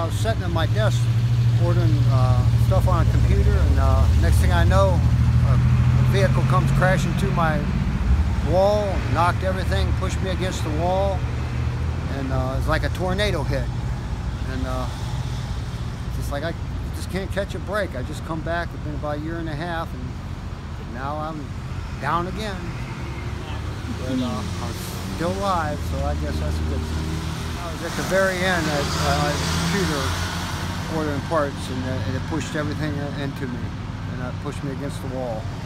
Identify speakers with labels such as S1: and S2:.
S1: I was sitting at my desk ordering stuff on a computer, and next thing I know, a vehicle comes crashing to my wall, knocked everything, pushed me against the wall, and it's like a tornado hit. And just like I just can't catch a break. I just come back. It's been about a year and a half, and now I'm down again. But I'm still alive, so I guess that's a good thing. I was at the very end at my computer ordering parts, and it pushed everything into me, and it pushed me against the wall.